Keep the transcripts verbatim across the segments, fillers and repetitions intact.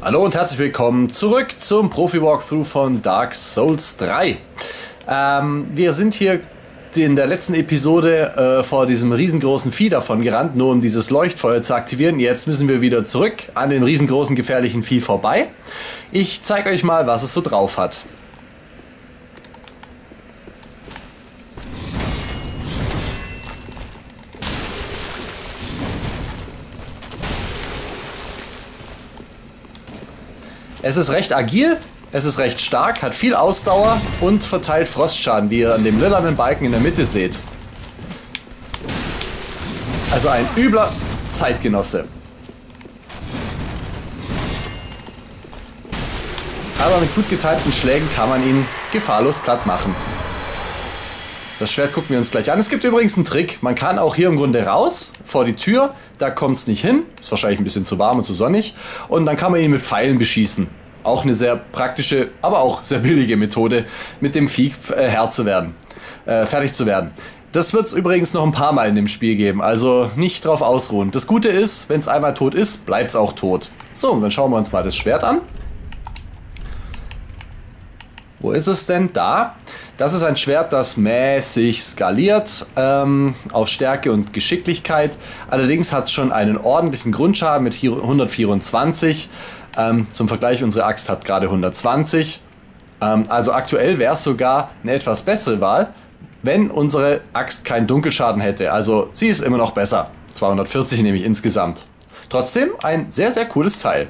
Hallo und herzlich willkommen zurück zum Profi-Walkthrough von Dark Souls drei. Ähm, wir sind hier in der letzten Episode äh, vor diesem riesengroßen Vieh davon gerannt, nur um dieses Leuchtfeuer zu aktivieren. Jetzt müssen wir wieder zurück an dem riesengroßen gefährlichen Vieh vorbei. Ich zeige euch mal, was es so drauf hat. Es ist recht agil, es ist recht stark, hat viel Ausdauer und verteilt Frostschaden, wie ihr an dem lilanen Balken in der Mitte seht. Also ein übler Zeitgenosse. Aber mit gut getimten Schlägen kann man ihn gefahrlos platt machen. Das Schwert gucken wir uns gleich an. Es gibt übrigens einen Trick. Man kann auch hier im Grunde raus, vor die Tür. Da kommt es nicht hin. Ist wahrscheinlich ein bisschen zu warm und zu sonnig. Und dann kann man ihn mit Pfeilen beschießen. Auch eine sehr praktische, aber auch sehr billige Methode, mit dem Vieh äh, Herr zu werden. Äh, fertig zu werden. Das wird es übrigens noch ein paar Mal in dem Spiel geben. Also nicht drauf ausruhen. Das Gute ist, wenn es einmal tot ist, bleibt es auch tot. So, und dann schauen wir uns mal das Schwert an. Wo ist es denn? Da. Das ist ein Schwert, das mäßig skaliert ähm, auf Stärke und Geschicklichkeit. Allerdings hat es schon einen ordentlichen Grundschaden mit hundertvierundzwanzig. Ähm, zum Vergleich, unsere Axt hat gerade hundertzwanzig. Ähm, also aktuell wäre es sogar eine etwas bessere Wahl, wenn unsere Axt keinen Dunkelschaden hätte. Also sie ist immer noch besser. zweihundertvierzig nämlich insgesamt. Trotzdem ein sehr, sehr cooles Teil.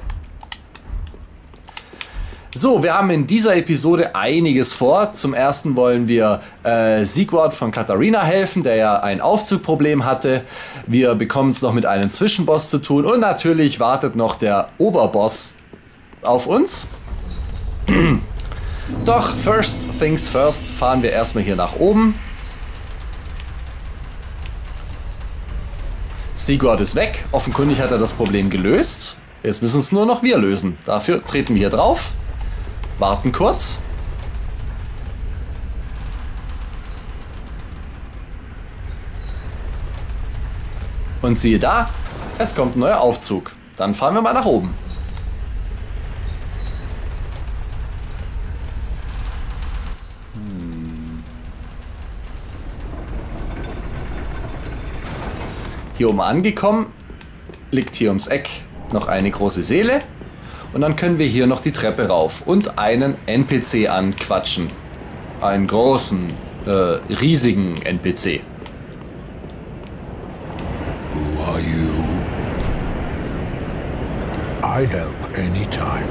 So, wir haben in dieser Episode einiges vor. Zum ersten wollen wir äh, Sigward von Katharina helfen, der ja ein Aufzugproblem hatte. Wir bekommen es noch mit einem Zwischenboss zu tun und natürlich wartet noch der Oberboss auf uns. Doch first things first, fahren wir erstmal hier nach oben. Sigward ist weg. Offenkundig hat er das Problem gelöst. Jetzt müssen es nur noch wir lösen. Dafür treten wir hier drauf. Warten kurz. Und siehe da, es kommt ein neuer Aufzug. Dann fahren wir mal nach oben. Hier oben angekommen, liegt hier ums Eck noch eine große Seele. Und dann können wir hier noch die Treppe rauf und einen N P C anquatschen. Einen großen, äh, riesigen N P C. Who are you? I help anytime.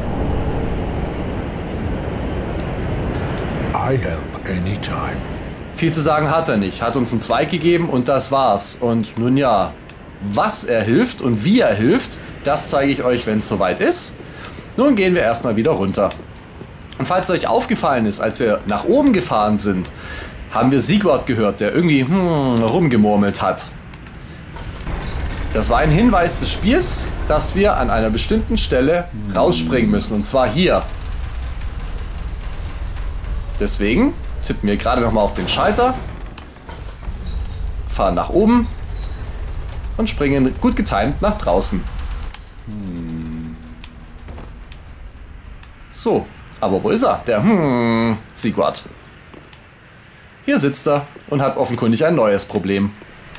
I help anytime. Viel zu sagen hat er nicht. Hat uns einen Zweig gegeben und das war's. Und nun ja, was er hilft und wie er hilft, das zeige ich euch, wenn es soweit ist. Nun gehen wir erstmal wieder runter. Und falls es euch aufgefallen ist, als wir nach oben gefahren sind, haben wir Sigward gehört, der irgendwie hm, rumgemurmelt hat. Das war ein Hinweis des Spiels, dass wir an einer bestimmten Stelle rausspringen müssen. Und zwar hier. Deswegen tippen wir gerade nochmal auf den Schalter, fahren nach oben und springen gut getimt nach draußen. So, aber wo ist er? Der hm, Sigward. Hier sitzt er und hat offenkundig ein neues Problem.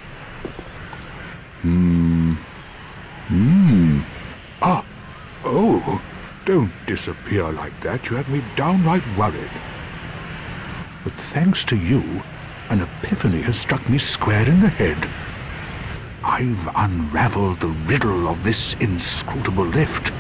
Hmm. Hmm. Ah. Oh. Don't disappear like that. You had me downright worried. But thanks to you, an epiphany has struck me square in the head. I've unraveled the riddle of this inscrutable lift.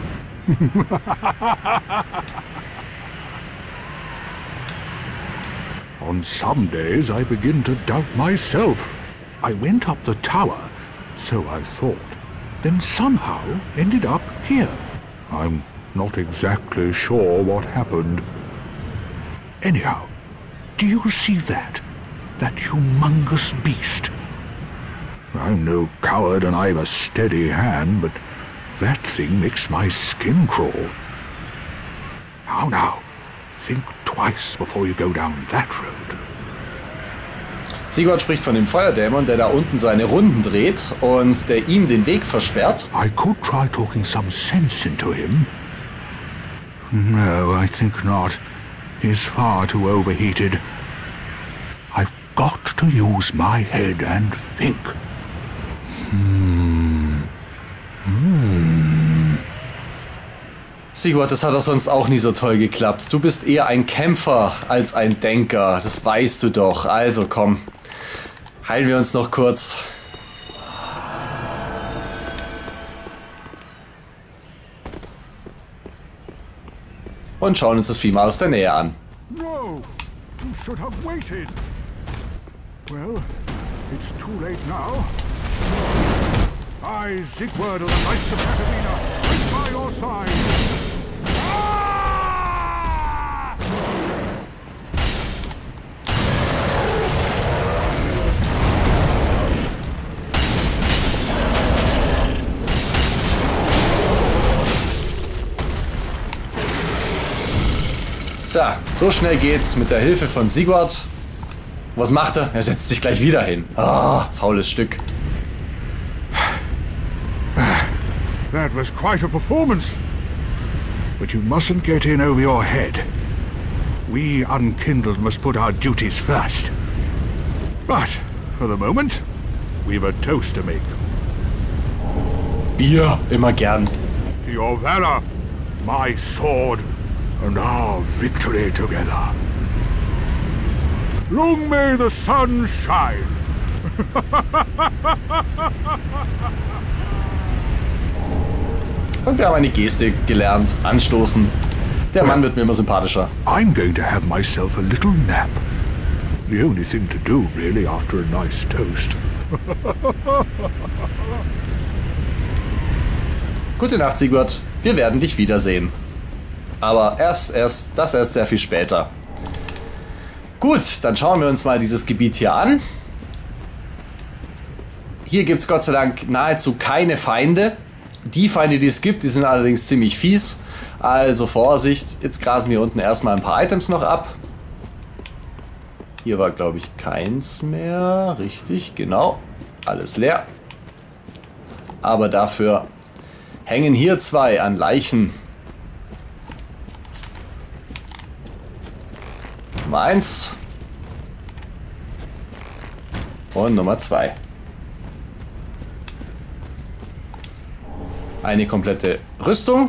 On some days I begin to doubt myself. I went up the tower, so I thought, then somehow ended up here. I'm not exactly sure what happened. Anyhow, do you see that? That humongous beast? I'm no coward and I've a steady hand, but that thing makes my skin crawl. How now? Think twice before you go down that road. Sigurd spricht von dem Feuerdämon, der da unten seine Runden dreht und der ihm den Weg versperrt. I could try talking some sense into him. No, I think not. He's far too overheated. I've got to use my head and think. Hmm. Hmm. Sigurd, das hat doch sonst auch nie so toll geklappt. Du bist eher ein Kämpfer als ein Denker. Das weißt du doch. Also komm, heilen wir uns noch kurz. Und schauen uns das Vieh mal aus der Nähe an. No, you should have waited. Well, it's too late now. I, Sigurd of the Knights of Catarina, fight by your side. Ah! So, so schnell geht's mit der Hilfe von Sigurd. Was macht er? Er setzt sich gleich wieder hin. Ah, oh, faules Stück. That was quite a performance. But you mustn't get in over your head. We unkindled must put our duties first. But, for the moment, we've a toast to make. Bier, immer gern. To your valor, my sword, and our victory together. Long may the sun shine. Und wir haben eine Geste gelernt. Anstoßen. Der Mann wird mir immer sympathischer. I'm going to have myself a little nap. The only thing to do, really, after a nice toast. Gute Nacht, Sigurd. Wir werden dich wiedersehen. Aber erst, erst, das erst sehr viel später. Gut, dann schauen wir uns mal dieses Gebiet hier an. Hier gibt es Gott sei Dank nahezu keine Feinde. Die Feinde, die es gibt, die sind allerdings ziemlich fies. Also Vorsicht, jetzt grasen wir unten erstmal ein paar Items noch ab. Hier war, glaube ich, keins mehr. Richtig, genau. Alles leer. Aber dafür hängen hier zwei an Leichen. Nummer eins. Und Nummer zwei. Eine komplette Rüstung.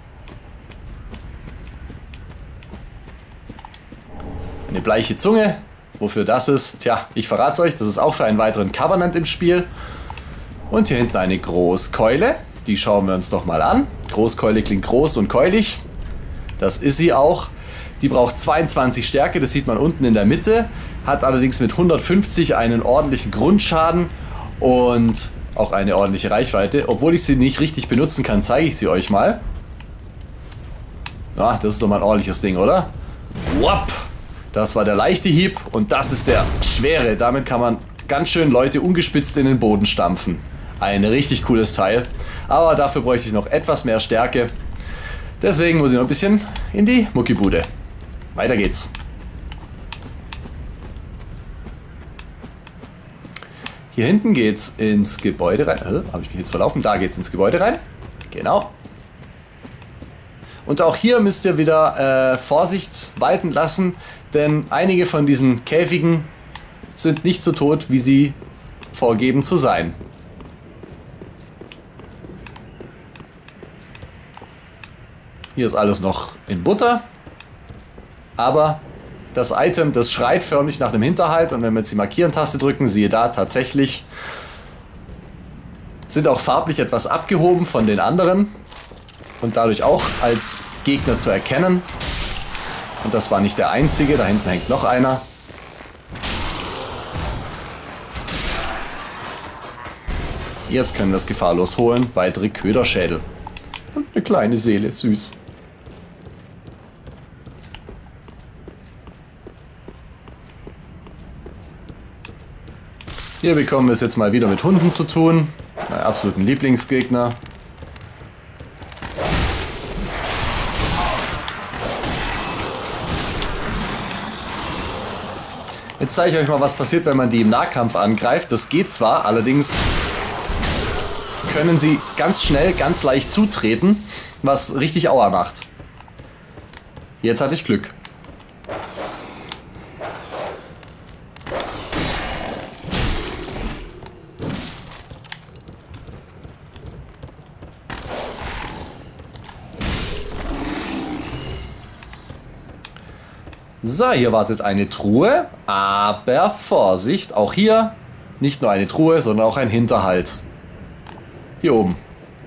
Eine bleiche Zunge. Wofür das ist? Tja, ich verrate es euch. Das ist auch für einen weiteren Covenant im Spiel. Und hier hinten eine Großkeule. Die schauen wir uns doch mal an. Großkeule klingt groß und keulig. Das ist sie auch. Die braucht zweiundzwanzig Stärke. Das sieht man unten in der Mitte. Hat allerdings mit hundertfünfzig einen ordentlichen Grundschaden. Und auch eine ordentliche Reichweite. Obwohl ich sie nicht richtig benutzen kann, zeige ich sie euch mal. Ja, das ist doch mal ein ordentliches Ding, oder? Wap! Das war der leichte Hieb und das ist der schwere. Damit kann man ganz schön Leute ungespitzt in den Boden stampfen. Ein richtig cooles Teil. Aber dafür bräuchte ich noch etwas mehr Stärke. Deswegen muss ich noch ein bisschen in die Muckibude. Weiter geht's. Hier hinten geht's ins Gebäude rein. Äh, habe ich mich jetzt verlaufen? Da geht's ins Gebäude rein. Genau. Und auch hier müsst ihr wieder äh, Vorsicht walten lassen, denn einige von diesen Käfigen sind nicht so tot, wie sie vorgeben zu sein. Hier ist alles noch in Butter, aber das Item, das schreit förmlich nach einem Hinterhalt und wenn wir jetzt die Markieren-Taste drücken, siehe da, tatsächlich sind auch farblich etwas abgehoben von den anderen und dadurch auch als Gegner zu erkennen. Und das war nicht der einzige, da hinten hängt noch einer. Jetzt können wir es gefahrlos holen, weitere Köderschädel. Und eine kleine Seele, süß. Hier bekommen wir es jetzt mal wieder mit Hunden zu tun. Mein absoluten Lieblingsgegner. Jetzt zeige ich euch mal, was passiert, wenn man die im Nahkampf angreift. Das geht zwar, allerdings können sie ganz schnell, ganz leicht zutreten, was richtig Aua macht. Jetzt hatte ich Glück. So, hier wartet eine Truhe, aber Vorsicht, auch hier nicht nur eine Truhe, sondern auch ein Hinterhalt. Hier oben.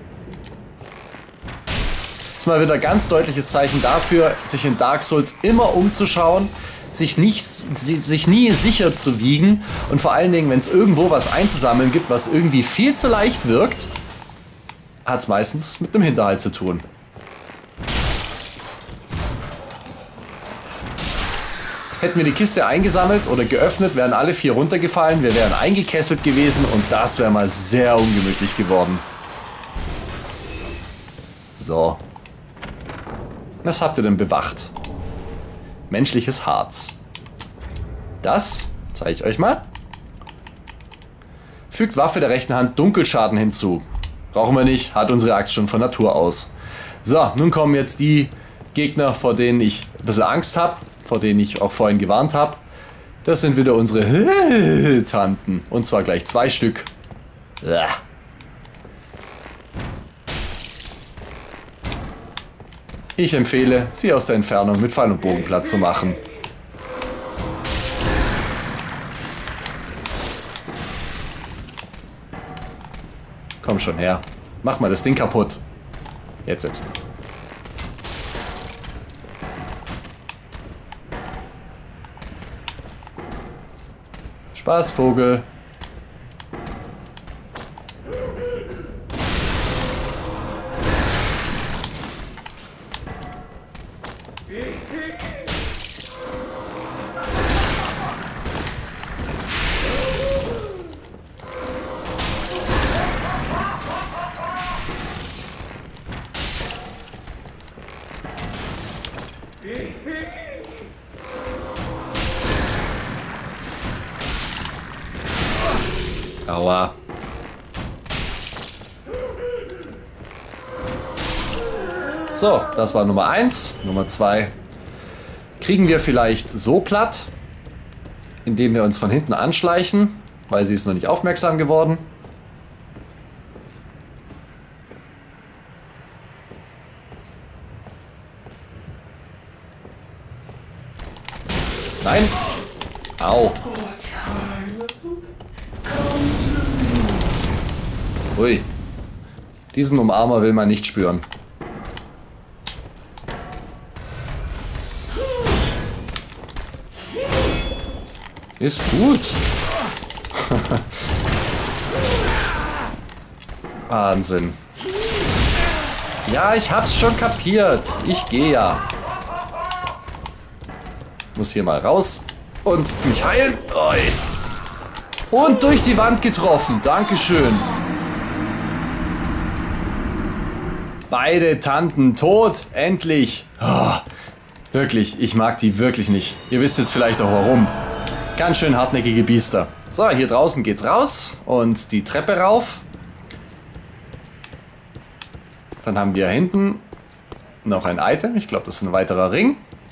Das ist mal wieder ein ganz deutliches Zeichen dafür, sich in Dark Souls immer umzuschauen, sich, nicht, sich nie sicher zu wiegen und vor allen Dingen, wenn es irgendwo was einzusammeln gibt, was irgendwie viel zu leicht wirkt, hat es meistens mit dem Hinterhalt zu tun. Hätten wir die Kiste eingesammelt oder geöffnet, wären alle vier runtergefallen, wir wären eingekesselt gewesen und das wäre mal sehr ungemütlich geworden. So. Was habt ihr denn bewacht? Menschliches Harz. Das zeige ich euch mal. Fügt Waffe der rechten Hand Dunkelschaden hinzu. Brauchen wir nicht, hat unsere Axt schon von Natur aus. So, nun kommen jetzt die Gegner, vor denen ich ein bisschen Angst habe. Vor denen ich auch vorhin gewarnt habe. Das sind wieder unsere Tanten. Und zwar gleich zwei Stück. Ich empfehle, sie aus der Entfernung mit Pfeil und Bogen platt zu machen. Komm schon her. Mach mal das Ding kaputt. Jetzt. Spaß, Vogel. Aua. So, das war Nummer eins. Nummer zwei. Kriegen wir vielleicht so platt, indem wir uns von hinten anschleichen, weil sie ist noch nicht aufmerksam geworden. Nein. Au. Ui. Diesen Umarmer will man nicht spüren. Ist gut. Wahnsinn. Ja, ich hab's schon kapiert. Ich gehe ja. Muss hier mal raus und mich heilen. Ui. Und durch die Wand getroffen. Dankeschön. Beide Tanten tot. Endlich. Oh, wirklich, ich mag die wirklich nicht. Ihr wisst jetzt vielleicht auch warum. Ganz schön hartnäckige Biester. So, hier draußen geht's raus und die Treppe rauf. Dann haben wir hinten noch ein Item. Ich glaube, das ist ein weiterer Ring.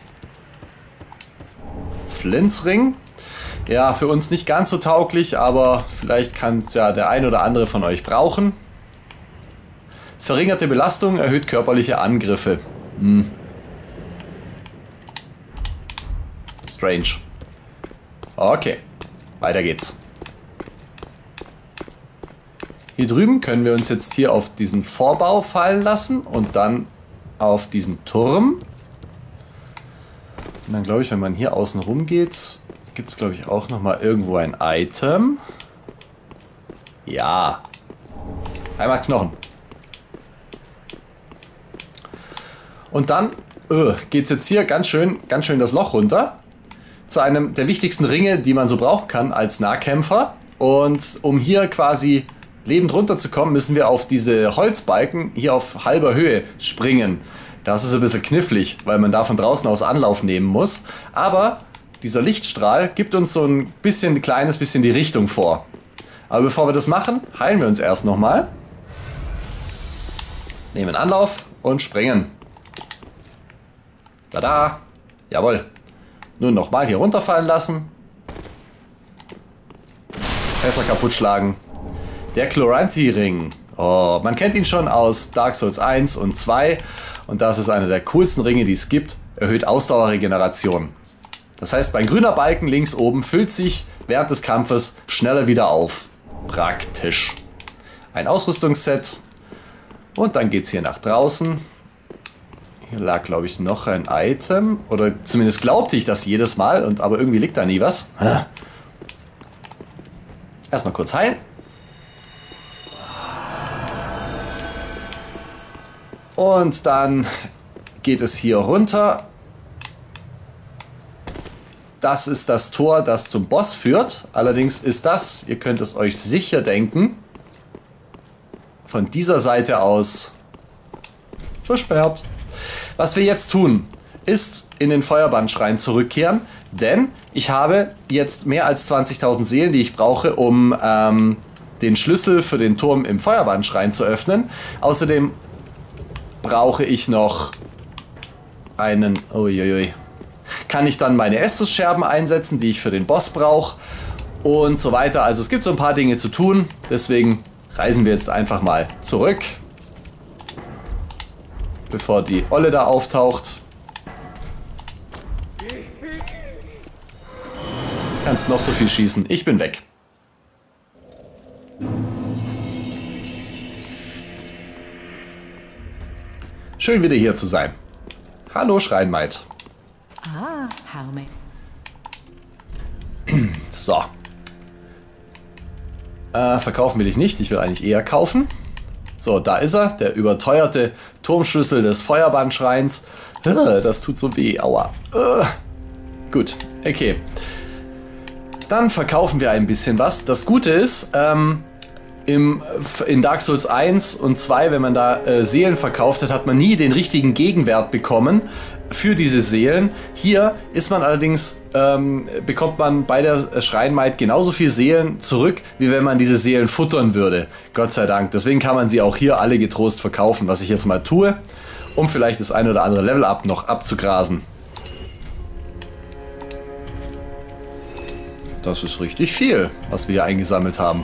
Flints Ring. Ja, für uns nicht ganz so tauglich, aber vielleicht kann es ja der ein oder andere von euch brauchen. Verringerte Belastung erhöht körperliche Angriffe. Hm. Strange. Okay, weiter geht's. Hier drüben können wir uns jetzt hier auf diesen Vorbau fallen lassen und dann auf diesen Turm. Und dann glaube ich, wenn man hier außen rum geht, gibt es glaube ich auch nochmal irgendwo ein Item. Ja. Einmal Knochen. Und dann uh, geht es jetzt hier ganz schön, ganz schön das Loch runter. Zu einem der wichtigsten Ringe, die man so brauchen kann als Nahkämpfer. Und um hier quasi lebend runterzukommen, müssen wir auf diese Holzbalken hier auf halber Höhe springen. Das ist ein bisschen knifflig, weil man da von draußen aus Anlauf nehmen muss. Aber dieser Lichtstrahl gibt uns so ein bisschen, ein kleines bisschen die Richtung vor. Aber bevor wir das machen, heilen wir uns erst nochmal. Nehmen Anlauf und springen. Tada! Jawohl. Nun nochmal hier runterfallen lassen. Fässer kaputt schlagen. Der Chloranthy-Ring. Oh, man kennt ihn schon aus Dark Souls eins und zwei. Und das ist einer der coolsten Ringe, die es gibt. Erhöht Ausdauerregeneration. Das heißt, mein grüner Balken links oben füllt sich während des Kampfes schneller wieder auf. Praktisch. Ein Ausrüstungsset. Und dann geht es hier nach draußen. Hier lag, glaube ich, noch ein Item. Oder zumindest glaubte ich das jedes Mal. Und, aber irgendwie liegt da nie was. Erstmal kurz heilen. Und dann geht es hier runter. Das ist das Tor, das zum Boss führt. Allerdings ist das, ihr könnt es euch sicher denken, von dieser Seite aus versperrt. Was wir jetzt tun, ist in den Feuerbandschrein zurückkehren, denn ich habe jetzt mehr als zwanzigtausend Seelen, die ich brauche, um ähm, den Schlüssel für den Turm im Feuerbandschrein zu öffnen. Außerdem brauche ich noch einen... Uiuiui. Kann ich dann meine Estus-Scherben einsetzen, die ich für den Boss brauche und so weiter. Also es gibt so ein paar Dinge zu tun, deswegen reisen wir jetzt einfach mal zurück, bevor die Olle da auftaucht. Kannst noch so viel schießen, ich bin weg. Schön wieder hier zu sein. Hallo Schreinmaid. Ah, Helmet. So. Äh, verkaufen will ich nicht. Ich will eigentlich eher kaufen. So, da ist er. Der überteuerte Turmschlüssel des Feuerbandschreins. Äh, das tut so weh. Aua. Äh. Gut, okay. Dann verkaufen wir ein bisschen was. Das Gute ist, ähm, im, in Dark Souls eins und zwei, wenn man da äh, Seelen verkauft hat, hat man nie den richtigen Gegenwert bekommen für diese Seelen. Hier ist man allerdings, ähm, bekommt man bei der Schreinmaid genauso viel Seelen zurück, wie wenn man diese Seelen futtern würde. Gott sei Dank. Deswegen kann man sie auch hier alle getrost verkaufen, was ich jetzt mal tue, um vielleicht das ein oder andere Level-Up noch abzugrasen. Das ist richtig viel, was wir hier eingesammelt haben.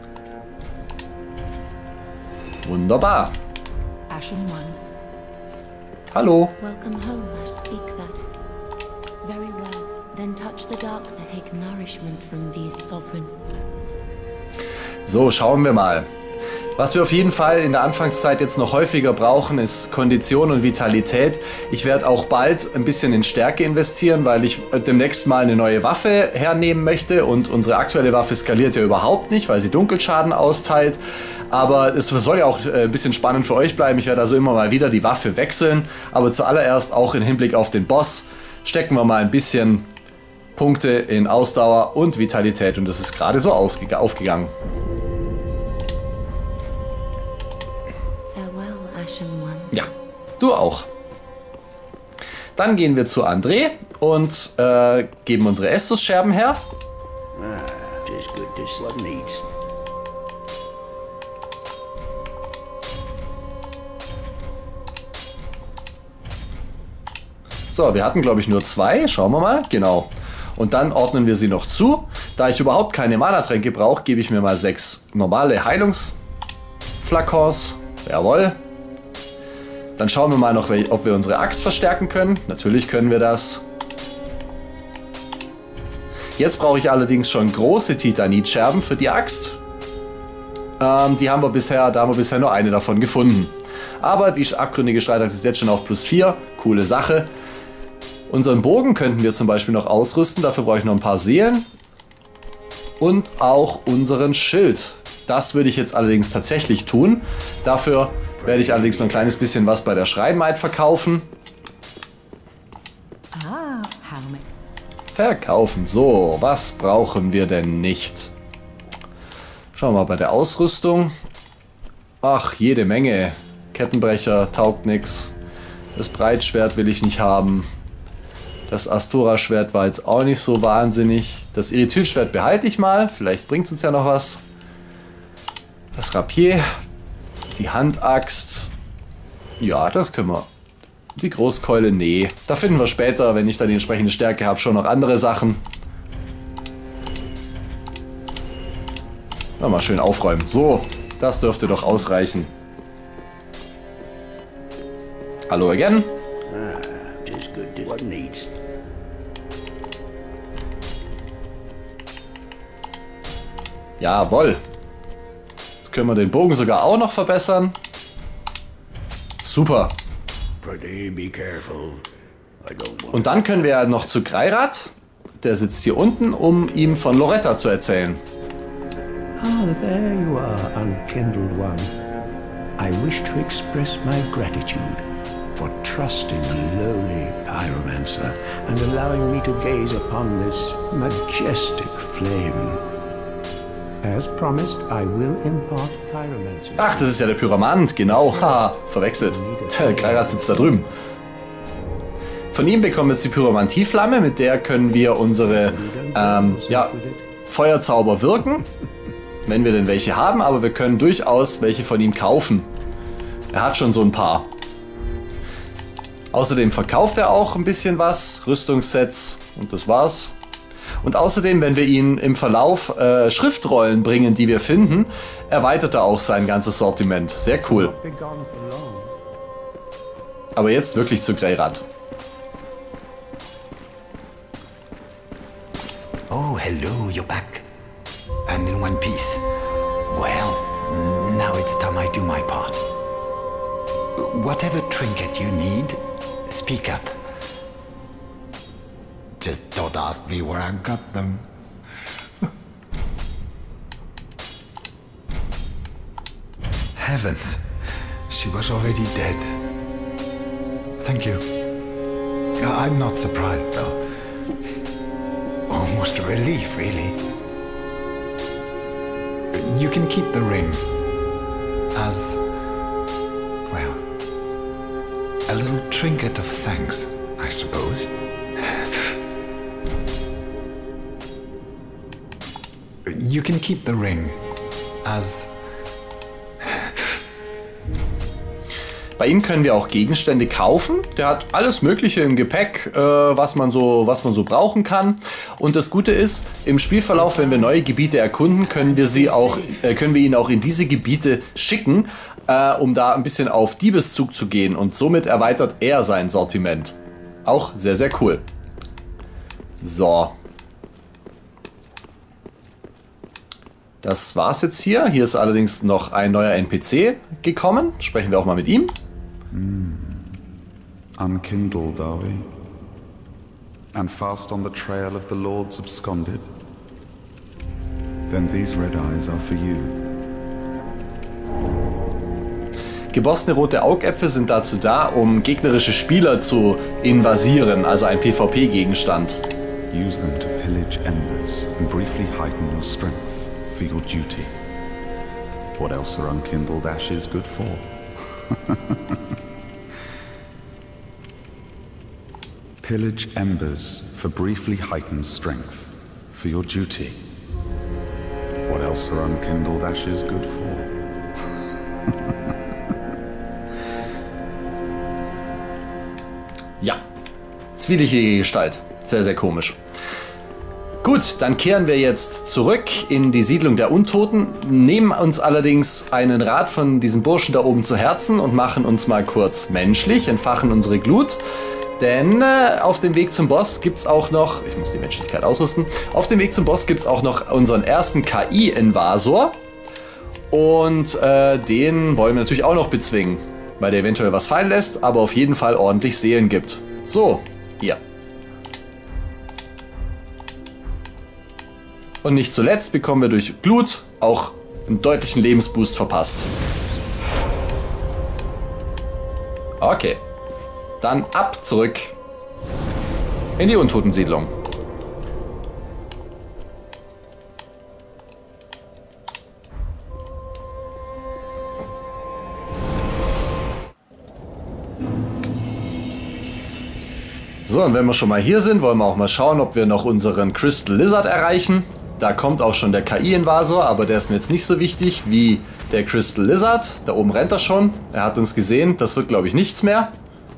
Wunderbar. Ashen One. Hallo. Welcome home, I speak that. Very well. Then touch the darkness, take nourishment from these sovereign. So, schauen wir mal. Was wir auf jeden Fall in der Anfangszeit jetzt noch häufiger brauchen, ist Kondition und Vitalität. Ich werde auch bald ein bisschen in Stärke investieren, weil ich demnächst mal eine neue Waffe hernehmen möchte. Und unsere aktuelle Waffe skaliert ja überhaupt nicht, weil sie Dunkelschaden austeilt. Aber es soll ja auch ein bisschen spannend für euch bleiben. Ich werde also immer mal wieder die Waffe wechseln. Aber zuallererst auch im Hinblick auf den Boss stecken wir mal ein bisschen Punkte in Ausdauer und Vitalität. Und das ist gerade so aufgegangen. Ja, du auch. Dann gehen wir zu André und äh, geben unsere Estus-Scherben her. So, wir hatten glaube ich nur zwei. Schauen wir mal. Genau. Und dann ordnen wir sie noch zu. Da ich überhaupt keine Mana-Tränke brauche, gebe ich mir mal sechs normale Heilungsflakons. Jawohl. Dann schauen wir mal noch, ob wir unsere Axt verstärken können. Natürlich können wir das. Jetzt brauche ich allerdings schon große Titanitscherben für die Axt. Ähm, die haben wir bisher, da haben wir bisher nur eine davon gefunden. Aber die abgründige Streitaxt ist jetzt schon auf plus vier. Coole Sache. Unseren Bogen könnten wir zum Beispiel noch ausrüsten. Dafür brauche ich noch ein paar Seelen. Und auch unseren Schild. Das würde ich jetzt allerdings tatsächlich tun. Dafür werde ich allerdings noch ein kleines bisschen was bei der Schreinmaid verkaufen. Ah, Helmet. Verkaufen. So, was brauchen wir denn nicht? Schauen wir mal bei der Ausrüstung. Ach, jede Menge. Kettenbrecher taugt nix. Das Breitschwert will ich nicht haben. Das Astora-Schwert war jetzt auch nicht so wahnsinnig. Das Irithyl-Schwert behalte ich mal. Vielleicht bringt es uns ja noch was. Das Rapier. Die Handaxt. Ja, das können wir. Die Großkeule, nee. Da finden wir später, wenn ich dann die entsprechende Stärke habe, schon noch andere Sachen. Na, mal schön aufräumen. So, das dürfte doch ausreichen. Hallo again. Jawohl. Jetzt können wir den Bogen sogar auch noch verbessern. Super. Und dann können wir ja noch zu Greirat. Der sitzt hier unten, um ihm von Loretta zu erzählen. Ah, there you are, unkindled one. I wish to express my gratitude for trusting a lowly pyromancer and allowing me to gaze upon this majestic flame. As promised, I will impart pyromancy. Ach, das ist ja der Pyramant, genau. Haha, verwechselt. Der Greirat sitzt da drüben. Von ihm bekommen wir jetzt die Pyromantieflamme, mit der können wir unsere ähm, ja, Feuerzauber wirken. Wenn wir denn welche haben, aber wir können durchaus welche von ihm kaufen. Er hat schon so ein paar. Außerdem verkauft er auch ein bisschen was, Rüstungssets und das war's. Und außerdem, wenn wir ihn im Verlauf äh, Schriftrollen bringen, die wir finden, erweitert er auch sein ganzes Sortiment. Sehr cool. Aber jetzt wirklich zu Greirat. Oh, hello, you're back. And in one piece. Well, now it's time I do my part. Whatever trinket you need, speak up. Just don't ask me where I got them. Heavens, she was already dead. Thank you. I'm not surprised, though. Almost a relief, really. You can keep the ring as, well, a little trinket of thanks, I suppose. You can keep the ring as... Bei ihm können wir auch Gegenstände kaufen. Der hat alles Mögliche im Gepäck, äh, was man so, was man so brauchen kann. Und das Gute ist, im Spielverlauf, wenn wir neue Gebiete erkunden, können wir sie auch, äh, können wir ihn auch in diese Gebiete schicken, äh, um da ein bisschen auf Diebeszug zu gehen. Und somit erweitert er sein Sortiment. Auch sehr, sehr cool. So. Das war's jetzt hier. Hier ist allerdings noch ein neuer N P C gekommen. Sprechen wir auch mal mit ihm. Mm. Unkindled, are we? And fast on the trail of the Lords absconded? Then these red eyes are for you. Gebossene rote Augäpfel sind dazu da, um gegnerische Spieler zu invasieren, also ein PvP-Gegenstand. Use them to pillage embers and briefly heighten your strength for your duty. What else are unkindled ashes good for? Pillage embers for briefly heightened strength for your duty. What else are unkindled ashes good for? Ja, zwielichtige Gestalt. Sehr, sehr komisch. Gut, dann kehren wir jetzt zurück in die Siedlung der Untoten, nehmen uns allerdings einen Rat von diesem Burschen da oben zu Herzen und machen uns mal kurz menschlich, entfachen unsere Glut. Denn äh, auf dem Weg zum Boss gibt es auch noch, ich muss die Menschlichkeit ausrüsten, auf dem Weg zum Boss gibt es auch noch unseren ersten K I-Invasor. Und äh, den wollen wir natürlich auch noch bezwingen, weil der eventuell was fallen lässt, aber auf jeden Fall ordentlich Seelen gibt. So, hier. Und nicht zuletzt bekommen wir durch Glut auch einen deutlichen Lebensboost verpasst. Okay. Dann ab zurück in die Untotensiedlung. So, und wenn wir schon mal hier sind, wollen wir auch mal schauen, ob wir noch unseren Crystal Lizard erreichen. Da kommt auch schon der K I-Invasor, aber der ist mir jetzt nicht so wichtig wie der Crystal Lizard. Da oben rennt er schon. Er hat uns gesehen. Das wird, glaube ich, nichts mehr.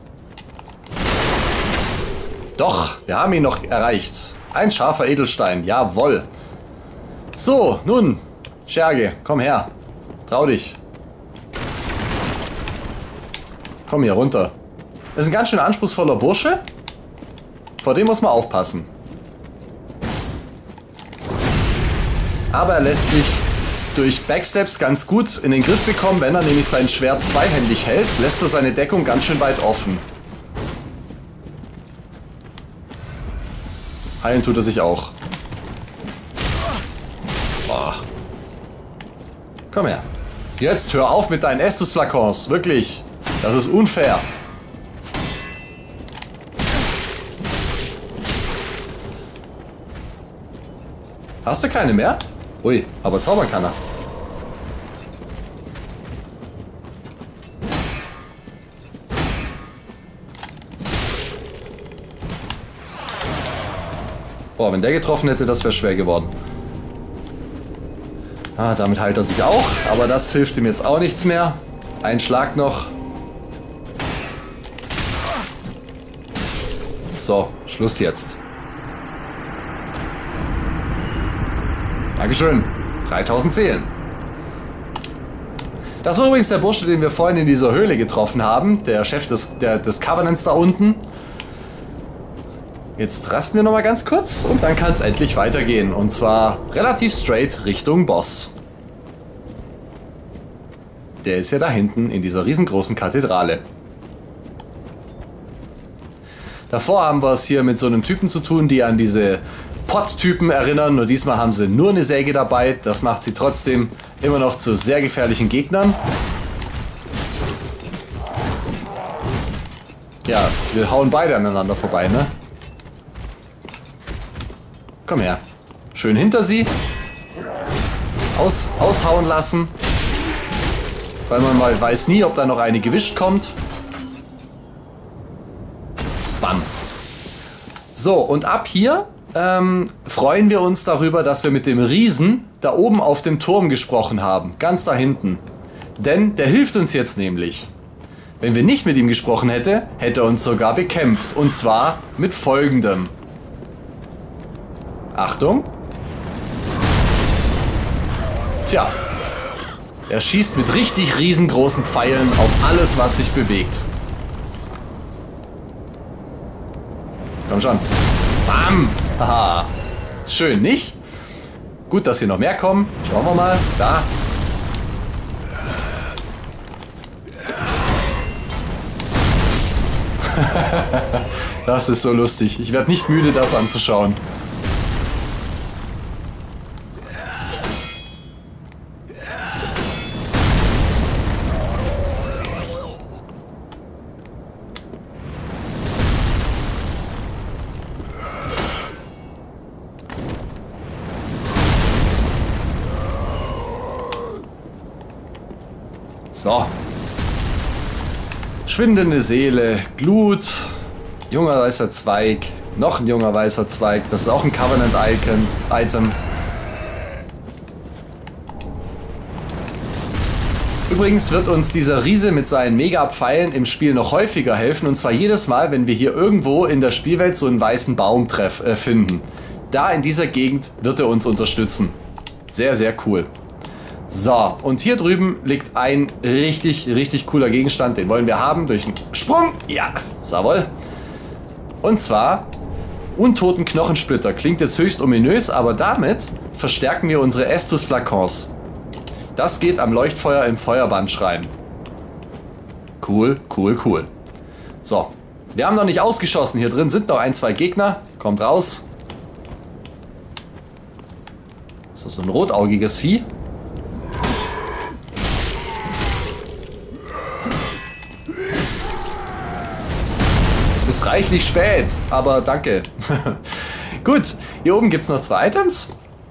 Doch, wir haben ihn noch erreicht. Ein scharfer Edelstein. Jawohl. So, nun, Scherge, komm her. Trau dich. Komm hier runter. Das ist ein ganz schön anspruchsvoller Bursche. Vor dem muss man aufpassen. Aber er lässt sich durch Backsteps ganz gut in den Griff bekommen. Wenn er nämlich sein Schwert zweihändig hält, lässt er seine Deckung ganz schön weit offen. Heilen tut er sich auch. Boah. Komm her. Jetzt hör auf mit deinen Estus-Flakons. Wirklich. Das ist unfair. Hast du keine mehr? Ui, aber zaubern kann er. Boah, wenn der getroffen hätte, das wäre schwer geworden. Ah, damit heilt er sich auch, aber das hilft ihm jetzt auch nichts mehr. Ein Schlag noch. So, Schluss jetzt. Dankeschön. dreitausend Seelen. Das war übrigens der Bursche, den wir vorhin in dieser Höhle getroffen haben. Der Chef des, der, des Covenants da unten. Jetzt rasten wir nochmal ganz kurz und dann kann es endlich weitergehen. Und zwar relativ straight Richtung Boss. Der ist ja da hinten in dieser riesengroßen Kathedrale. Davor haben wir es hier mit so einem Typen zu tun, die an diese Pott-Typen erinnern. Nur diesmal haben sie nur eine Säge dabei. Das macht sie trotzdem immer noch zu sehr gefährlichen Gegnern. Ja, wir hauen beide aneinander vorbei, ne? Komm her. Schön hinter sie. Aus, aushauen lassen. Weil man mal weiß nie, ob da noch eine gewischt kommt. Bam. So, und ab hier ähm, freuen wir uns darüber, dass wir mit dem Riesen da oben auf dem Turm gesprochen haben. Ganz da hinten. Denn der hilft uns jetzt nämlich. Wenn wir nicht mit ihm gesprochen hätten, hätte er uns sogar bekämpft. Und zwar mit folgendem. Achtung. Tja. Er schießt mit richtig riesengroßen Pfeilen auf alles, was sich bewegt. Komm schon. Bam. Haha. Schön, nicht? Gut, dass hier noch mehr kommen. Schauen wir mal. Da. Das ist so lustig. Ich werde nicht müde, das anzuschauen. So. Schwindende Seele, Glut, junger weißer Zweig, noch ein junger weißer Zweig, das ist auch ein Covenant-Item. Übrigens wird uns dieser Riese mit seinen Mega-Pfeilen im Spiel noch häufiger helfen, und zwar jedes Mal, wenn wir hier irgendwo in der Spielwelt so einen weißen Baum treff, äh, finden. Da in dieser Gegend wird er uns unterstützen. Sehr, sehr cool. So, und hier drüben liegt ein richtig, richtig cooler Gegenstand. Den wollen wir haben durch einen Sprung. Ja, jawohl. Und zwar untoten Knochensplitter. Klingt jetzt höchst ominös, aber damit verstärken wir unsere Estus-Flakons. Das geht am Leuchtfeuer im Feuerbandschrein. Cool, cool, cool. So, wir haben noch nicht ausgeschossen. Hier drin sind noch ein, zwei Gegner. Kommt raus. Das ist so ein rotaugiges Vieh. Ist reichlich spät, aber danke. Gut, hier oben gibt es noch zwei Items.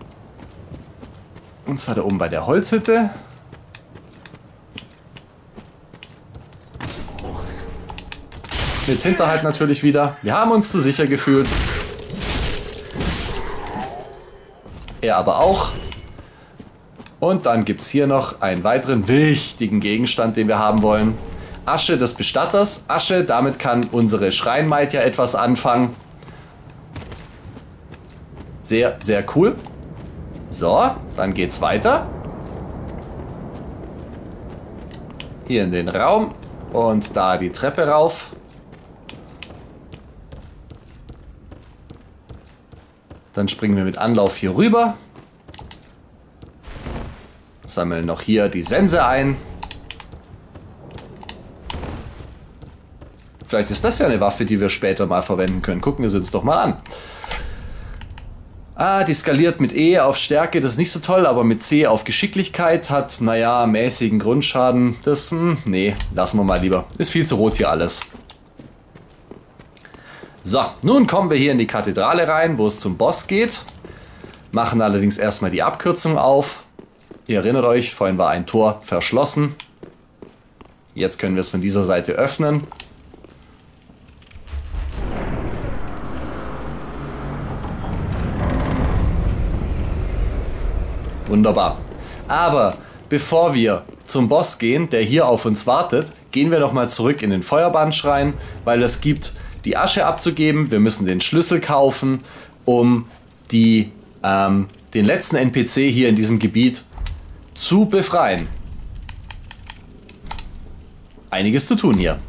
Und zwar da oben bei der Holzhütte. Mit Hinterhalt natürlich wieder. Wir haben uns zu sicher gefühlt. Er aber auch. Und dann gibt es hier noch einen weiteren wichtigen Gegenstand, den wir haben wollen. Asche des Bestatters. Asche, damit kann unsere Schreinmaid ja etwas anfangen. Sehr, sehr cool. So, dann geht's weiter. Hier in den Raum und da die Treppe rauf. Dann springen wir mit Anlauf hier rüber. Sammeln noch hier die Sense ein. Vielleicht ist das ja eine Waffe, die wir später mal verwenden können. Gucken wir sie uns doch mal an. Ah, die skaliert mit E auf Stärke, das ist nicht so toll, aber mit C auf Geschicklichkeit hat, naja, mäßigen Grundschaden. Das, hm, nee, lassen wir mal lieber. Ist viel zu rot hier alles. So, nun kommen wir hier in die Kathedrale rein, wo es zum Boss geht. Machen allerdings erstmal die Abkürzung auf. Ihr erinnert euch, vorhin war ein Tor verschlossen. Jetzt können wir es von dieser Seite öffnen. Wunderbar. Aber bevor wir zum Boss gehen, der hier auf uns wartet, gehen wir noch mal zurück in den Feuerbandschrein, weil es gibt die Asche abzugeben. Wir müssen den Schlüssel kaufen, um die, ähm, den letzten N P C hier in diesem Gebiet zu befreien. Einiges zu tun hier.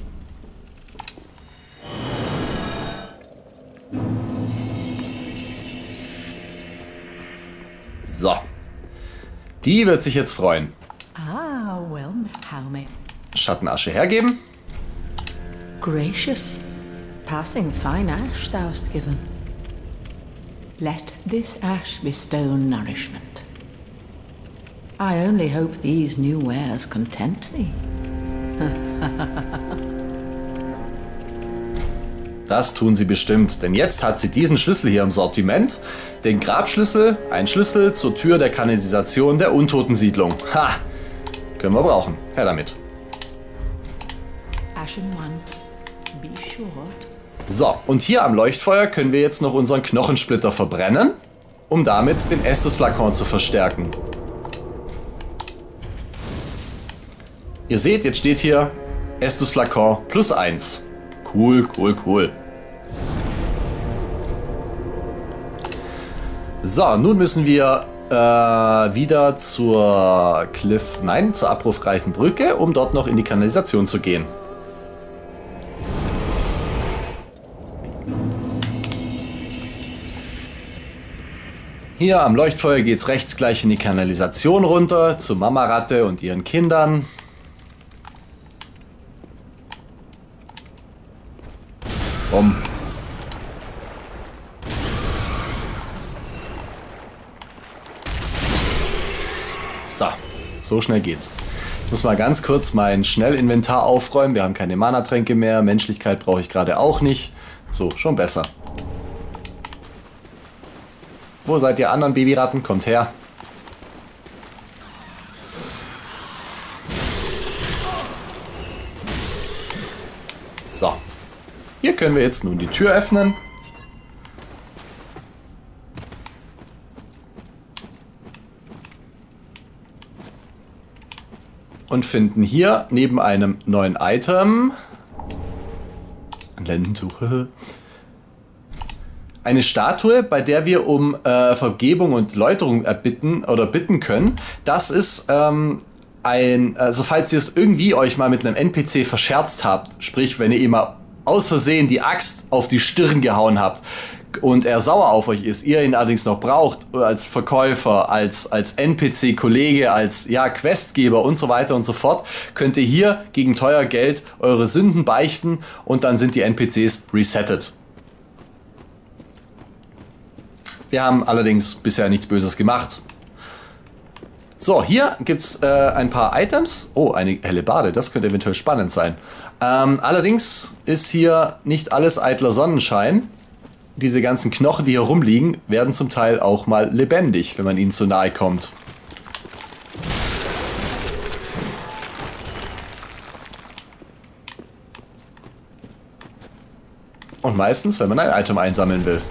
So. Die wird sich jetzt freuen. Ah, well, how may... Schattenasche hergeben. Gracious, passing fine ash thou'st given. Let this ash bestow nourishment. I only hope these new wares content thee. Das tun sie bestimmt, denn jetzt hat sie diesen Schlüssel hier im Sortiment. Den Grabschlüssel, ein Schlüssel zur Tür der Kanalisation der Untotensiedlung. Ha! Können wir brauchen. Her damit. Ashen one, be short. So, und hier am Leuchtfeuer können wir jetzt noch unseren Knochensplitter verbrennen, um damit den Estus-Flakon zu verstärken. Ihr seht, jetzt steht hier Estus-Flakon plus eins. Cool, cool, cool. So, nun müssen wir äh, wieder zur Cliff, nein, zur abrufreichen Brücke, um dort noch in die Kanalisation zu gehen. Hier am Leuchtfeuer geht es rechts gleich in die Kanalisation runter, zu Mama Ratte und ihren Kindern. Um. So, so schnell geht's. Ich muss mal ganz kurz mein Schnellinventar aufräumen. Wir haben keine Mana-Tränke mehr. Menschlichkeit brauche ich gerade auch nicht. So, schon besser. Wo seid ihr anderen Babyratten? Kommt her. So. Hier können wir jetzt nun die Tür öffnen. Und finden hier neben einem neuen Item, ein Lendentuch, eine Statue, bei der wir um äh, Vergebung und Läuterung erbitten oder bitten können. Das ist ähm, ein, also falls ihr es irgendwie euch mal mit einem N P C verscherzt habt, sprich wenn ihr ihm mal aus Versehen die Axt auf die Stirn gehauen habt und er sauer auf euch ist, ihr ihn allerdings noch braucht als Verkäufer, als, als N P C-Kollege, als ja, Questgeber und so weiter und so fort, könnt ihr hier gegen teuer Geld eure Sünden beichten und dann sind die N P Cs resettet. Wir haben allerdings bisher nichts Böses gemacht. So, hier gibt es äh, ein paar Items. Oh, eine Hellebarde, das könnte eventuell spannend sein. Ähm, allerdings ist hier nicht alles eitler Sonnenschein. Diese ganzen Knochen, die hier rumliegen, werden zum Teil auch mal lebendig, wenn man ihnen zu nahe kommt. Und meistens, wenn man ein Item einsammeln will.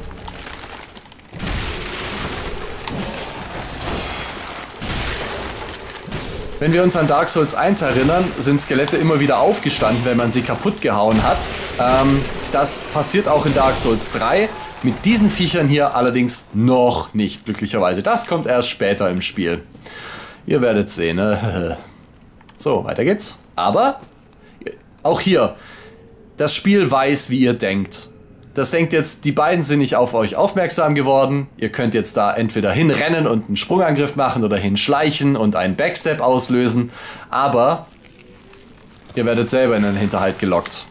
Wenn wir uns an Dark Souls eins erinnern, sind Skelette immer wieder aufgestanden, wenn man sie kaputt gehauen hat. Ähm, das passiert auch in Dark Souls drei. Mit diesen Viechern hier allerdings noch nicht, glücklicherweise. Das kommt erst später im Spiel. Ihr werdet sehen. Ne? So, weiter geht's. Aber auch hier, das Spiel weiß, wie ihr denkt. Das denkt jetzt, die beiden sind nicht auf euch aufmerksam geworden. Ihr könnt jetzt da entweder hinrennen und einen Sprungangriff machen oder hinschleichen und einen Backstep auslösen. Aber ihr werdet selber in den Hinterhalt gelockt.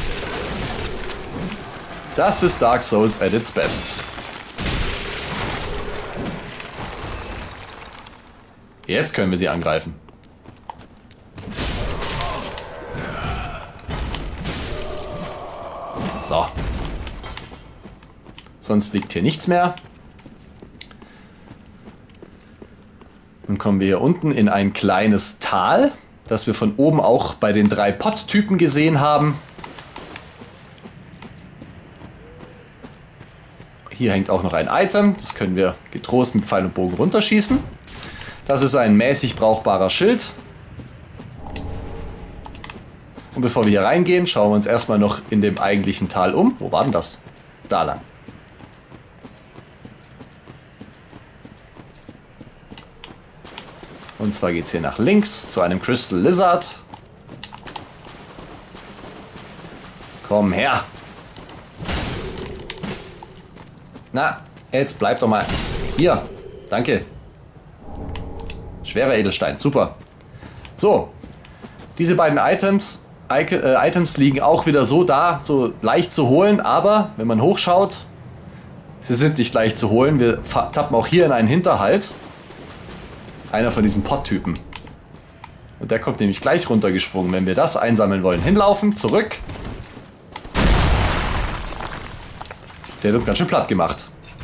Das ist Dark Souls at its best. Jetzt können wir sie angreifen. So. Sonst liegt hier nichts mehr. Nun kommen wir hier unten in ein kleines Tal, das wir von oben auch bei den drei Pott-Typen gesehen haben. Hier hängt auch noch ein Item, das können wir getrost mit Pfeil und Bogen runterschießen. Das ist ein mäßig brauchbarer Schild. Und bevor wir hier reingehen, schauen wir uns erstmal noch in dem eigentlichen Tal um. Wo war denn das? Da lang. Und zwar geht es hier nach links zu einem Crystal Lizard. Komm her. Na, jetzt bleib doch mal hier. Danke. Schwerer Edelstein, super. So, diese beiden Items, I äh, Items liegen auch wieder so da, so leicht zu holen, aber wenn man hochschaut, sie sind nicht leicht zu holen. Wir tappen auch hier in einen Hinterhalt. Einer von diesen Pott-Typen. Und der kommt nämlich gleich runtergesprungen. Wenn wir das einsammeln wollen, hinlaufen, zurück. Der hat uns ganz schön platt gemacht.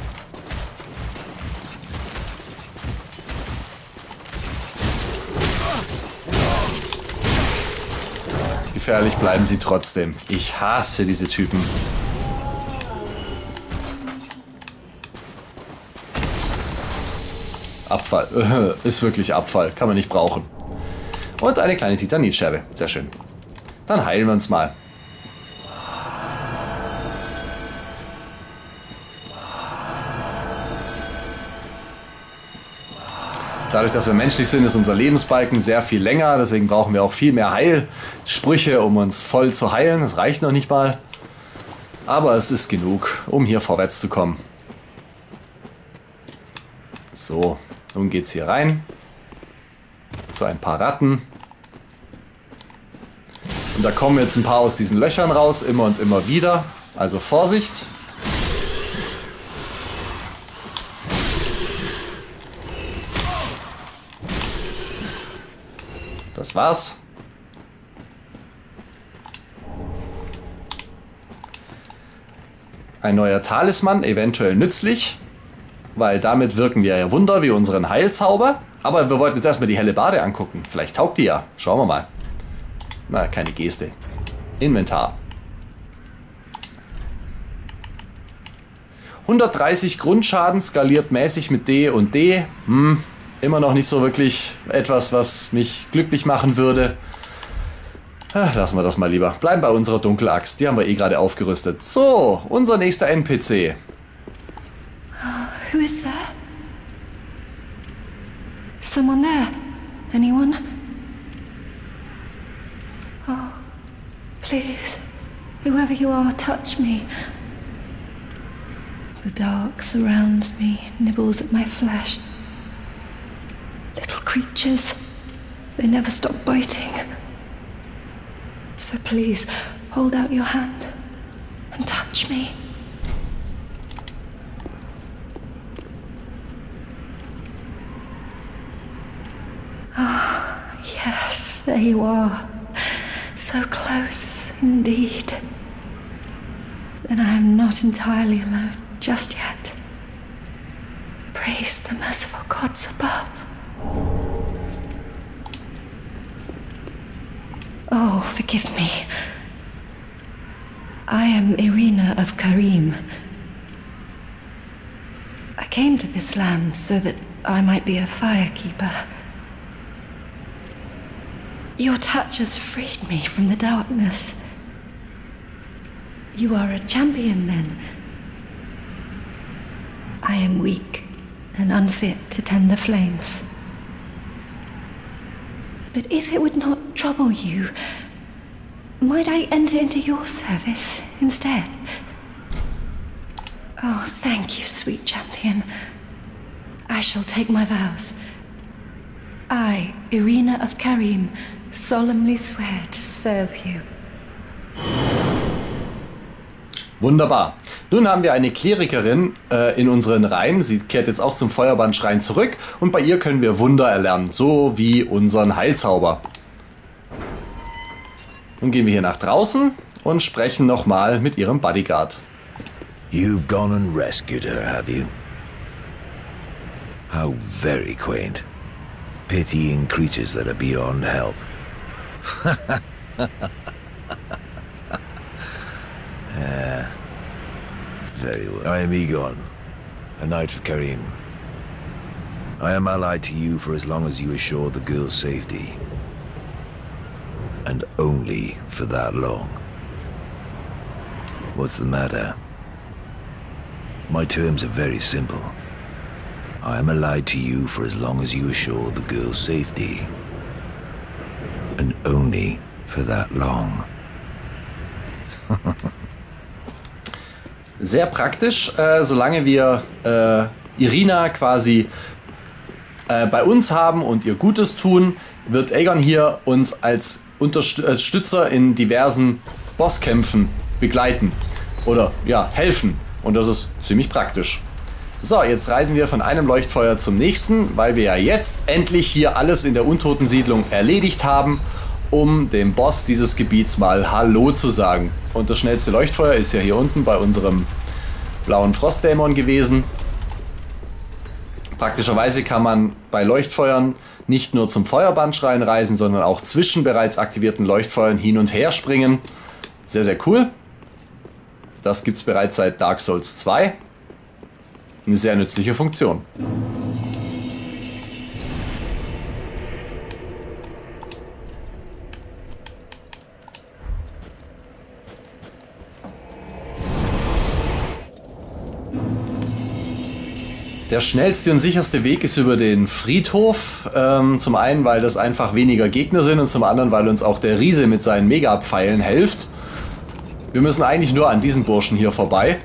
Gefährlich bleiben sie trotzdem. Ich hasse diese Typen. Abfall. Ist wirklich Abfall. Kann man nicht brauchen. Und eine kleine Titanitscherbe. Sehr schön. Dann heilen wir uns mal. Dadurch, dass wir menschlich sind, ist unser Lebensbalken sehr viel länger. Deswegen brauchen wir auch viel mehr Heilsprüche, um uns voll zu heilen. Das reicht noch nicht mal. Aber es ist genug, um hier vorwärts zu kommen. So, nun geht's hier rein. Zu ein paar Ratten. Und da kommen jetzt ein paar aus diesen Löchern raus, immer und immer wieder. Also Vorsicht. Das war's. Ein neuer Talisman, eventuell nützlich, weil damit wirken wir ja Wunder wie unseren Heilzauber. Aber wir wollten jetzt erstmal die Hellebarde angucken. Vielleicht taugt die ja. Schauen wir mal. Na, keine Geste. Inventar. hundertdreißig Grundschaden, skaliert mäßig mit D und D. Hm, immer noch nicht so wirklich etwas, was mich glücklich machen würde. Ach, lassen wir das mal lieber. Bleiben bei unserer Dunkelaxt. Die haben wir eh gerade aufgerüstet. So, unser nächster N P C. Uh, who is there? Is someone there? Anyone? Oh, please, whoever you are, touch me. The dark surrounds me, nibbles at my flesh. Little creatures, they never stop biting. So please, hold out your hand and touch me. Ah, oh, yes, there you are. So close, indeed. Then I am not entirely alone just yet. Praise the merciful gods above. Oh, forgive me. I am Irina of Karim. I came to this land so that I might be a firekeeper. Your touch has freed me from the darkness. You are a champion, then. I am weak and unfit to tend the flames. But if it would not trouble you, might I enter into your service instead? Oh, thank you, sweet champion. I shall take my vows. I, Irina of Karim, solemnly swear to serve you. Wunderbar. Nun haben wir eine Klerikerin äh, in unseren Reihen. Sie kehrt jetzt auch zum Feuerbandschrein zurück und bei ihr können wir Wunder erlernen, so wie unseren Heilzauber. Nun gehen wir hier nach draußen und sprechen nochmal mit ihrem Bodyguard. You've gone and rescued her, have you? How very quaint. Pitying creatures that are beyond help. uh, very well. I am Egon, a knight of Karim. I am allied to you for as long as you assure the girl's safety. And only for that long. What's the matter? My terms are very simple. I am allied to you for as long as you assure the girl's safety. And only for that long. Sehr praktisch, äh, solange wir äh, Irina quasi äh, bei uns haben und ihr Gutes tun, wird Aegon hier uns als Unterstützer in diversen Bosskämpfen begleiten oder ja, helfen. Und das ist ziemlich praktisch. So, jetzt reisen wir von einem Leuchtfeuer zum nächsten, weil wir ja jetzt endlich hier alles in der Untotensiedlung erledigt haben, um dem Boss dieses Gebiets mal Hallo zu sagen. Und das schnellste Leuchtfeuer ist ja hier unten bei unserem blauen Frostdämon gewesen. Praktischerweise kann man bei Leuchtfeuern nicht nur zum Feuerbandschrein reisen, sondern auch zwischen bereits aktivierten Leuchtfeuern hin und her springen. Sehr, sehr cool. Das gibt es bereits seit Dark Souls zwei. Eine sehr nützliche Funktion. Der schnellste und sicherste Weg ist über den Friedhof. Ähm, zum einen, weil das einfach weniger Gegner sind und zum anderen, weil uns auch der Riese mit seinen Mega-Pfeilen hilft. Wir müssen eigentlich nur an diesen Burschen hier vorbei.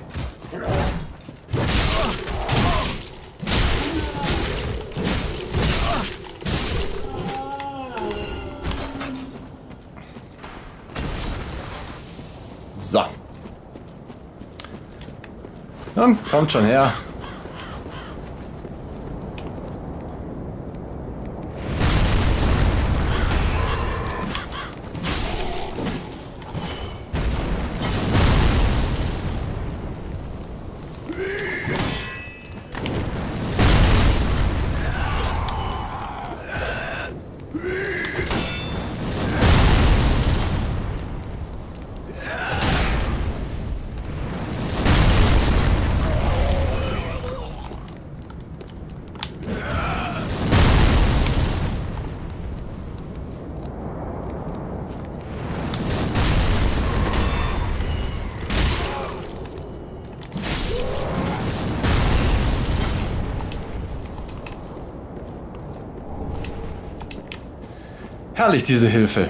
So. Nun, kommt schon her. Herrlich, diese Hilfe.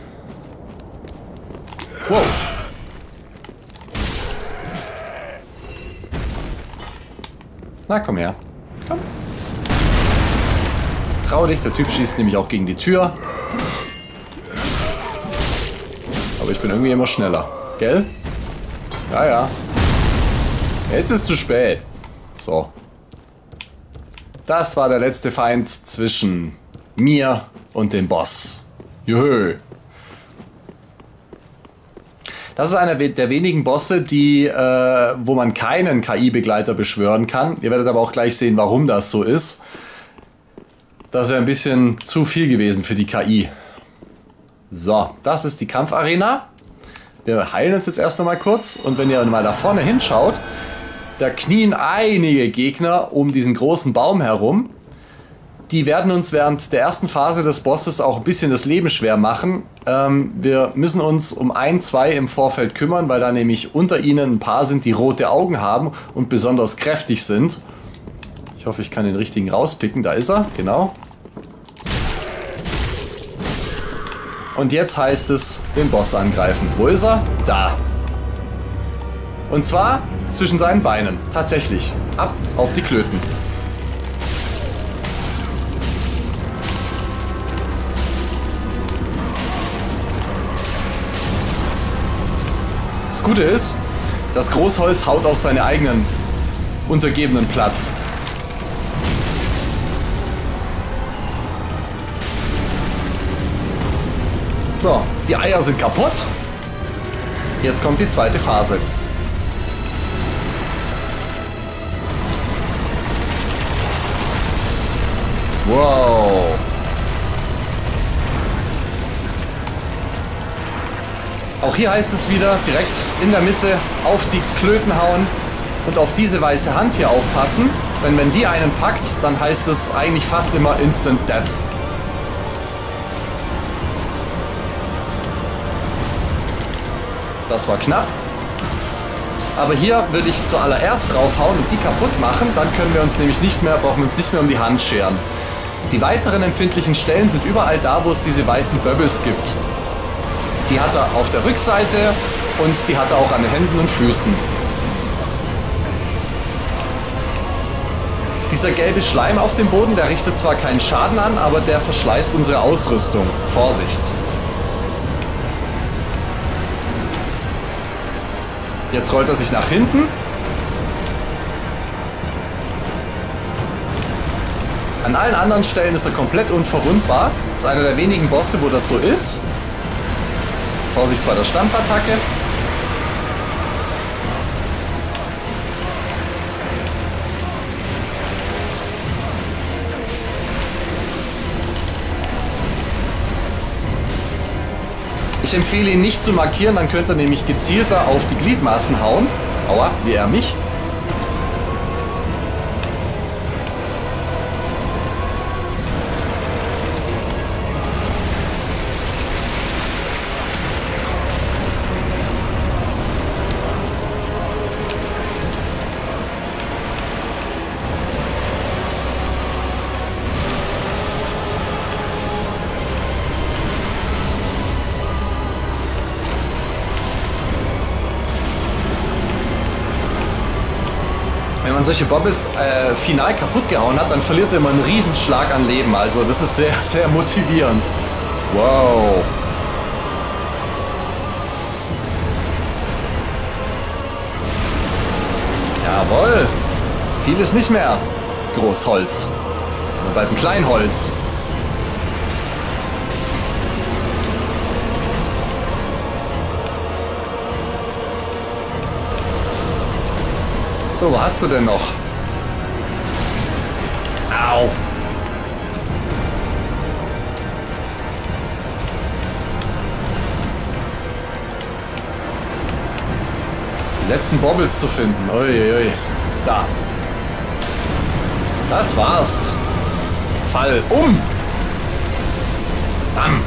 Wow. Na, komm her. Komm. Trau dich, der Typ schießt nämlich auch gegen die Tür. Aber ich bin irgendwie immer schneller. Gell? Ja, ja. Jetzt ist es zu spät. So. Das war der letzte Feind zwischen mir und dem Boss. Jöhö. Das ist einer der wenigen Bosse, die, äh, wo man keinen K I-Begleiter beschwören kann. Ihr werdet aber auch gleich sehen, warum das so ist. Das wäre ein bisschen zu viel gewesen für die K I. So, das ist die Kampfarena. Wir heilen uns jetzt erst noch mal kurz. Und wenn ihr mal da vorne hinschaut, da knien einige Gegner um diesen großen Baum herum. Die werden uns während der ersten Phase des Bosses auch ein bisschen das Leben schwer machen. Ähm, wir müssen uns um ein, zwei im Vorfeld kümmern, weil da nämlich unter ihnen ein paar sind, die rote Augen haben und besonders kräftig sind. Ich hoffe, ich kann den richtigen rauspicken. Da ist er, genau. Und jetzt heißt es, den Boss angreifen. Wo ist er? Da. Und zwar zwischen seinen Beinen. Tatsächlich. Ab auf die Klöten. Das Gute ist, das Großholz haut auch seine eigenen Untergebenen platt. So, die Eier sind kaputt. Jetzt kommt die zweite Phase. Wow. Auch hier heißt es wieder, direkt in der Mitte auf die Klöten hauen und auf diese weiße Hand hier aufpassen. Denn wenn die einen packt, dann heißt es eigentlich fast immer Instant Death. Das war knapp. Aber hier würde ich zuallererst draufhauen und die kaputt machen. Dann können wir uns nämlich nicht mehr, brauchen wir uns nicht mehr um die Hand scheren. Die weiteren empfindlichen Stellen sind überall da, wo es diese weißen Bubbles gibt. Die hat er auf der Rückseite und die hat er auch an den Händen und Füßen. Dieser gelbe Schleim auf dem Boden, der richtet zwar keinen Schaden an, aber der verschleißt unsere Ausrüstung. Vorsicht! Jetzt rollt er sich nach hinten. An allen anderen Stellen ist er komplett unverwundbar. Das ist einer der wenigen Bosse, wo das so ist. Vorsicht vor der Stampfattacke. Ich empfehle ihn nicht zu markieren, dann könnte er nämlich gezielter auf die Gliedmaßen hauen. Aua, wie er mich. Wenn man solche Bobbles äh, final kaputt gehauen hat, dann verliert er immer einen Riesenschlag an Leben. Also das ist sehr, sehr motivierend. Wow. Jawohl. Viel ist nicht mehr Großholz. Nur bald ein Kleinholz. So, wo hast du denn noch? Au! Die letzten Bobbles zu finden. Uiuiui. Da. Das war's. Fall um. Bam.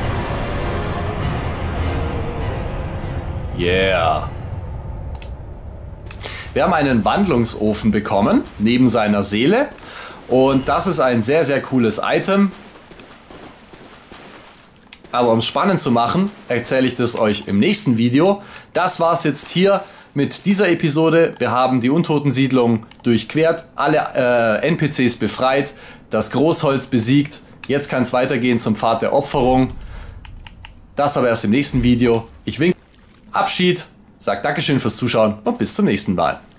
Yeah. Wir haben einen Wandlungsofen bekommen, neben seiner Seele. Und das ist ein sehr, sehr cooles Item. Aber um es spannend zu machen, erzähle ich das euch im nächsten Video. Das war's jetzt hier mit dieser Episode. Wir haben die Untotensiedlung durchquert, alle äh, N P Cs befreit, das Großholz besiegt. Jetzt kann es weitergehen zum Pfad der Opferung. Das aber erst im nächsten Video. Ich winke Abschied. Sagt Dankeschön fürs Zuschauen und bis zum nächsten Mal.